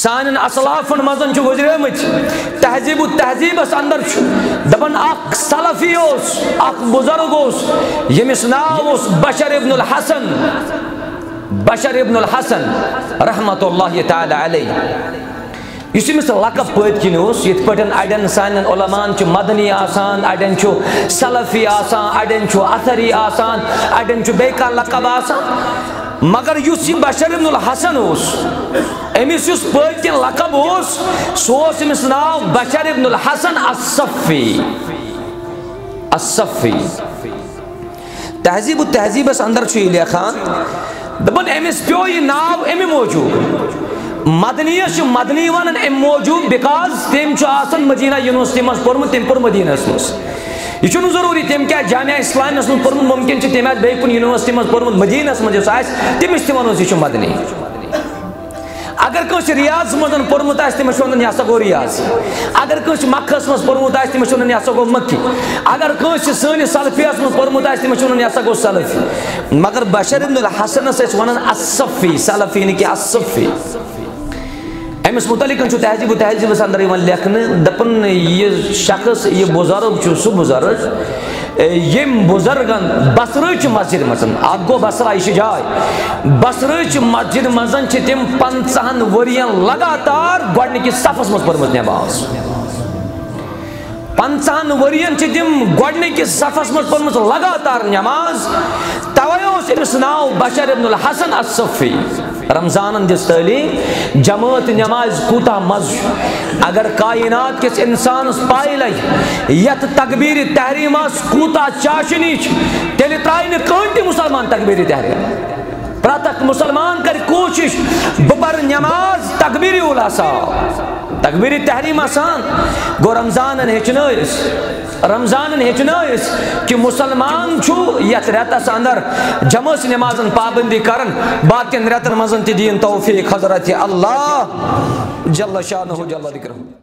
سان اسلافن مزن گزریمت تہذیب و تہذیبس اندر دپان اخ سلفی اخ بزرگ یمس ناو بشر ابن الحسن رحمت اللہ تعالی علیہ اس امس لقب پت کن یت پٹن اڑین سان علمان مدنی آسان اڑین سلفی آسان اڑین اثری آسان اڑین بیہ لقب آسان مگر اس بشر ابن الحسن امس پت کن لقب سو امس ناو بشر ابن الحسن الصفی تہذیب و تہذیبس اندر یہ لیکھان دپان امس پیو یہ ناو امی موجود مدنیس مدنی ونان ام موجود بیکاز تم آسان مدینہ یونیورسٹی مز پورمت تم پور مدینہ مز یہ ضروری تم کیا جامعہ اسلامیہ مز پورمت ممکن تم بیٚیہِ کُنہِ یونیورسٹی مز پورمت مدینہ مز یس تمس تہ ونو یہ مدنی اگر کنس ریاض مز پورمت تمس ونان یہ ہسا گو ریاض اگر کنس مکھس مز پورمت تمس ونان یہ ہسا گو مکی اگر کنس سٲنِس سلفیس مز پورمت تمس ونان یہ ہسا گو سلفی مگر بشر ابن الحسنس ونان الصفی سلفی نہ کہ الصفی امس متعلق تہذیب و تہذیبس اندر لکھنے دپن یہ شخص یہ بزرگ سہ بزرگ یم بزرگن بصرچ مسجد مزن ات گو بصرہ یہ جائے بصرچ مسجد مزن تم 50 ورین لگاتار گۄڈنِکِس صفس مز پٔرمٕژ نماز 50 ورین تم گۄڈنِکِس صفس مز پٔرمٕژ لگاتار نماز توے امس ناو بشر ابن الحسن الصفی رمضان دس تعلیم جماعت نماز کوتا مز اگر کائنات کس انسانس پائی لگی یت تکبیر تحریم کوتا چاشنی تیل ترائن کانٹی مسلمان تکبیر تحریم پرتک مسلمان کر کوشش بپر نماز تکبیر اولا سا تکبیر تحریم آسان گو رمضان ہیچنائس کہ مسلمان چھو یت ریتس اندر جمعس نمازن پابندی کرن باقین ریتن مزن تی دین توفیق حضرت اللہ جل شانہ جل ذکرہ